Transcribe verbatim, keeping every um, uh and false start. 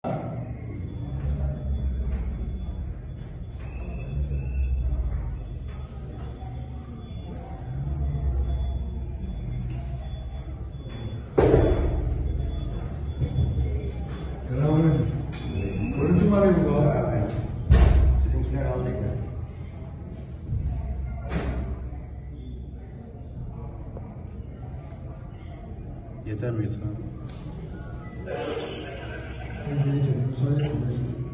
Selamünaleyküm. Görüntü var ya burada. Sizinkiler aldık ya. Yeter mi Yusuf abi? Önce iyice müsaade etme.